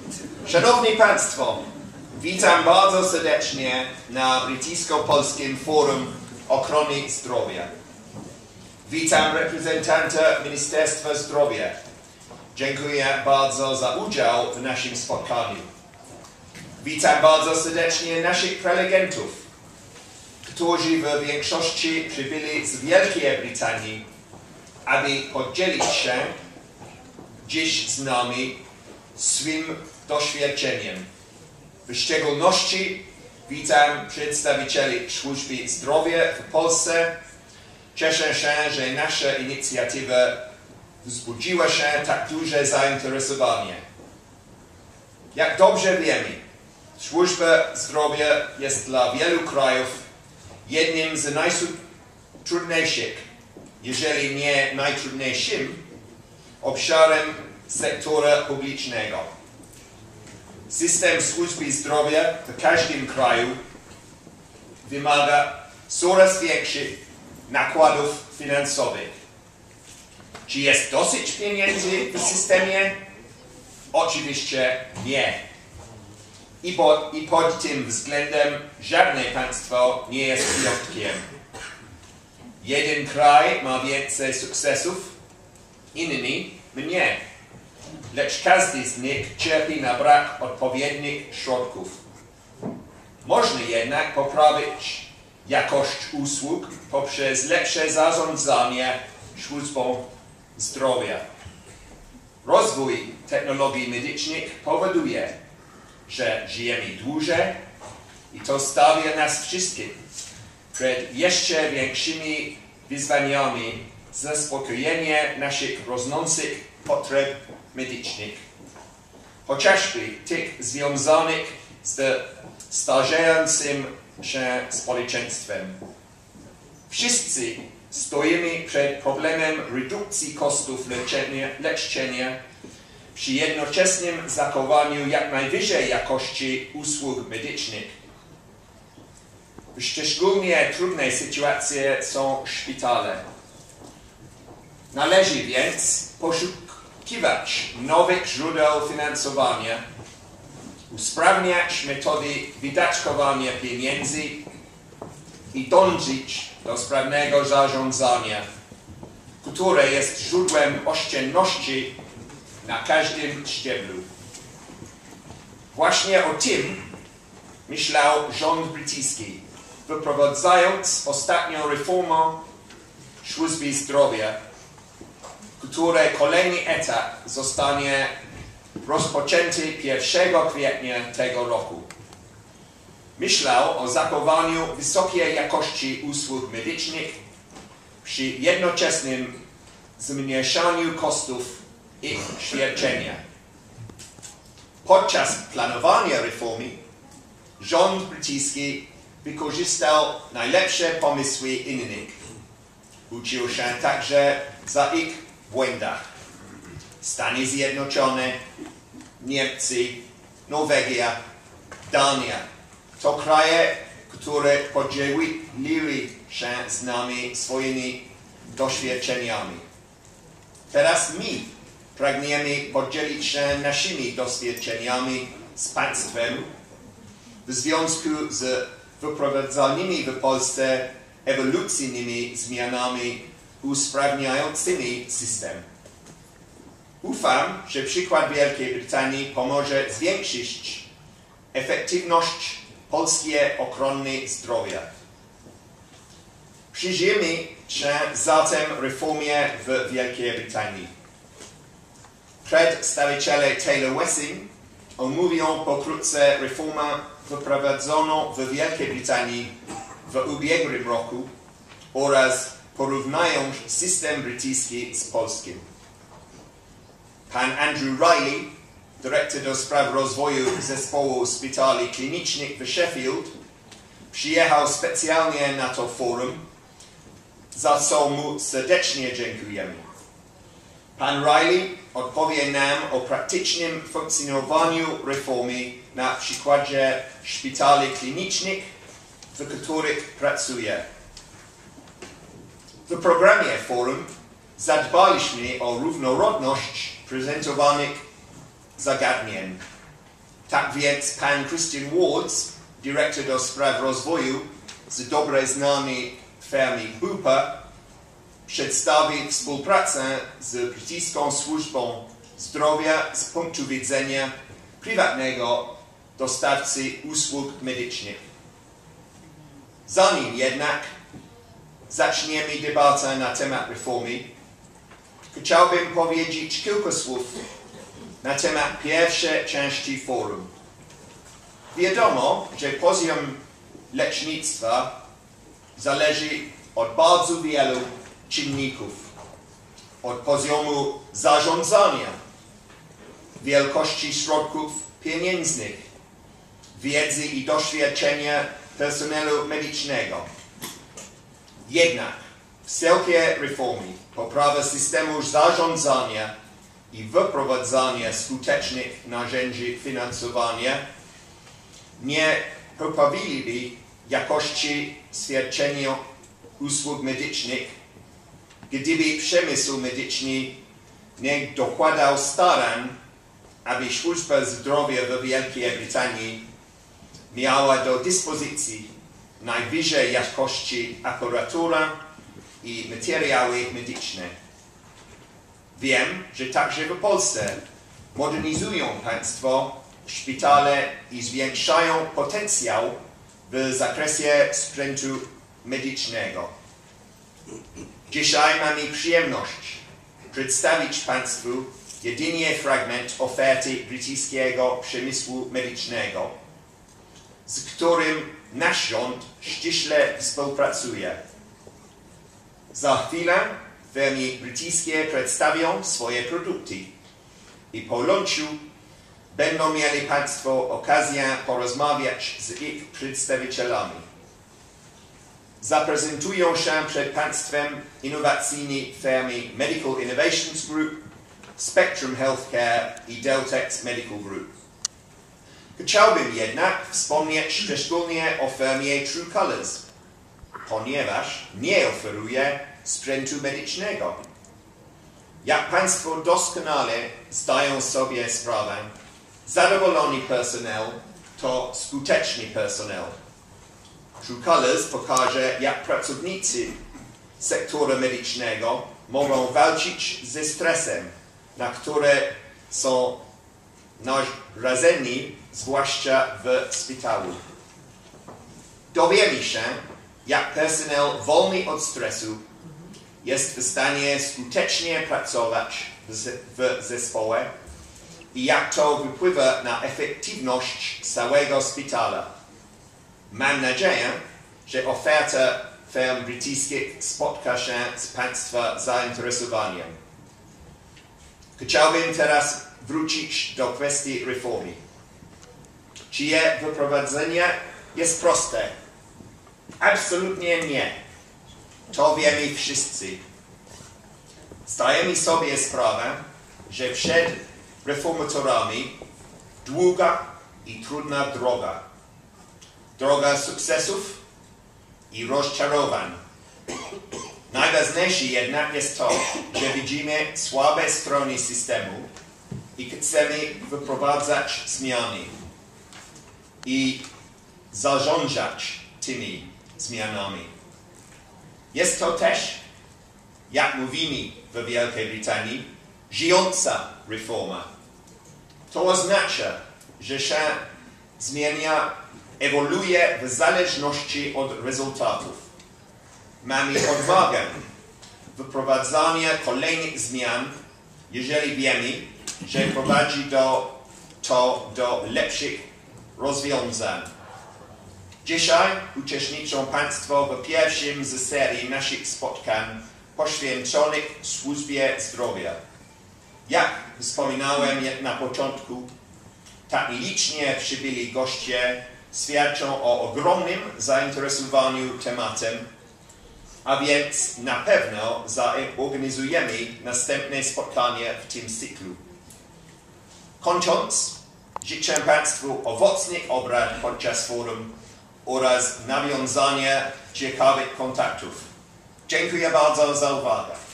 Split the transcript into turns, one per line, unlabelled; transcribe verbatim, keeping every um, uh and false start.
Szanowni Państwo, witam bardzo serdecznie na Brytyjsko-Polskim Forum Ochrony Zdrowia. Witam reprezentanta Ministerstwa Zdrowia. Dziękuję bardzo za udział w naszym spotkaniu. Witam bardzo serdecznie naszych prelegentów, którzy w większości przybyli z Wielkiej Brytanii, aby podzielić się dziś z nami swym doświadczeniem. W szczególności witam przedstawicieli służby zdrowia w Polsce. Cieszę się, że nasza inicjatywa wzbudziła się tak duże zainteresowanie. Jak dobrze wiemy, służba zdrowia jest dla wielu krajów jednym z najtrudniejszych, jeżeli nie najtrudniejszym, obszarem sektora publicznego. System służby zdrowia w każdym kraju wymaga coraz większych nakładów finansowych. Czy jest dosyć pieniędzy w systemie? Oczywiście nie. I pod, I pod tym względem żadne państwo nie jest wyjątkiem. Jeden kraj ma więcej sukcesów, inny mniej. Lecz każdy z nich cierpi na brak odpowiednich środków. Można jednak poprawić jakość usług poprzez lepsze zarządzanie służbą zdrowia. Rozwój technologii medycznych powoduje, że żyjemy dłużej i to stawia nas wszystkich przed jeszcze większymi wyzwaniami zaspokojenia naszych rosnących potrzeb medycznych, chociażby tych związanych z starzejącym się społeczeństwem. Wszyscy stoimy przed problemem redukcji kosztów leczenia, leczenia przy jednoczesnym zachowaniu jak najwyższej jakości usług medycznych. W szczególnie trudnej sytuacji są szpitale. Należy więc poszukiwać nowych źródeł finansowania, usprawniać metody wydatkowania pieniędzy i dążyć do sprawnego zarządzania, które jest źródłem oszczędności na każdym szczeblu. Właśnie o tym myślał rząd brytyjski, wyprowadzając ostatnią reformę służby zdrowia, której kolejny etap zostanie rozpoczęty pierwszego kwietnia tego roku. Myślał o zachowaniu wysokiej jakości usług medycznych przy jednoczesnym zmniejszaniu kosztów ich świadczenia. Podczas planowania reformy rząd brytyjski wykorzystał najlepsze pomysły innych. Uczył się także za ich błędach. Stany Zjednoczone, Niemcy, Norwegia, Dania to kraje, które podzieliły się z nami swoimi doświadczeniami. Teraz my pragniemy podzielić się naszymi doświadczeniami z państwem w związku z wyprowadzanymi w Polsce ewolucyjnymi zmianami usprawniającymi system. Ufam, że przykład Wielkiej Brytanii pomoże zwiększyć efektywność polskiej ochrony zdrowia. Przyjrzyjmy się zatem reformie w Wielkiej Brytanii. Przedstawiciele Taylor Wessing omówią pokrótce reformę wyprowadzoną w Wielkiej Brytanii w ubiegłym roku oraz porównają system brytyjski z polskim. Pan Andrew Riley, dyrektor do spraw rozwoju zespołu szpitali klinicznych w Sheffield, przyjechał specjalnie na to forum, za co mu serdecznie dziękujemy. Pan Riley odpowie nam o praktycznym funkcjonowaniu reformy na przykładzie szpitali klinicznych, w których pracuje. W programie forum zadbaliśmy o różnorodność prezentowanych zagadnień. Tak więc pan Christian Wards, dyrektor do spraw rozwoju z dobrze znanej firmy Bupa, przedstawi współpracę z brytyjską służbą zdrowia z punktu widzenia prywatnego dostawcy usług medycznych. Zanim jednak zaczniemy debatę na temat reformy, chciałbym powiedzieć kilka słów na temat pierwszej części forum. Wiadomo, że poziom lecznictwa zależy od bardzo wielu czynników. Od poziomu zarządzania, wielkości środków pieniężnych, wiedzy i doświadczenia personelu medycznego. Jednak wszelkie reformy, poprawa systemu zarządzania i wprowadzania skutecznych narzędzi finansowania nie poprawiliby jakości świadczenia usług medycznych, gdyby przemysł medyczny nie dokładał starań, aby służba zdrowia w Wielkiej Brytanii miała do dyspozycji najwyższej jakości aparatura i materiały medyczne. Wiem, że także w Polsce modernizują państwo szpitale i zwiększają potencjał w zakresie sprzętu medycznego. Dzisiaj mamy przyjemność przedstawić państwu jedynie fragment oferty brytyjskiego przemysłu medycznego, z którym nasz rząd ściśle współpracuje. Za chwilę firmy brytyjskie przedstawią swoje produkty i po lunchu będą mieli państwo okazję porozmawiać z ich przedstawicielami. Zaprezentują się przed państwem innowacyjne firmy Medical Innovations Group, Spectrum Healthcare i Deltex Medical Group. Chciałbym jednak wspomnieć szczególnie o firmie True Colours, ponieważ nie oferuje sprzętu medycznego. Jak państwo doskonale zdają sobie sprawę, zadowolony personel to skuteczny personel. True Colours pokaże, jak pracownicy sektora medycznego mogą walczyć ze stresem, na które są narażeni, zwłaszcza w szpitalu. Dowiemy się, jak personel wolny od stresu jest w stanie skutecznie pracować w zespole i jak to wpływa na efektywność całego szpitala. Mam nadzieję, że oferta firm brytyjskich spotka się z państwa zainteresowaniem. Chciałbym teraz wrócić do kwestii reformy. Czy jej wprowadzenie jest proste? Absolutnie nie. To wiemy wszyscy. Zdajemy sobie sprawę, że przed reformatorami długa i trudna droga. Droga sukcesów i rozczarowań. Najważniejsze jednak jest to, że widzimy słabe strony systemu i chcemy wprowadzać zmiany i zarządzać tymi zmianami. Jest to też, jak mówimy w Wielkiej Brytanii, żyjąca reforma. To oznacza, że się zmienia, ewoluuje w zależności od rezultatów. Mamy odwagę wprowadzania kolejnych zmian, jeżeli wiemy, że prowadzi do, to do lepszych rozwiązań. Dzisiaj uczestniczą państwo w pierwszym z serii naszych spotkań poświęconych służbie zdrowia. Jak wspominałem na początku, tak licznie przybyli goście świadczą o ogromnym zainteresowaniu tematem, a więc na pewno zorganizujemy następne spotkanie w tym cyklu. Kończąc, życzę państwu owocnych obrad podczas forum oraz nawiązania ciekawych kontaktów. Dziękuję bardzo za uwagę.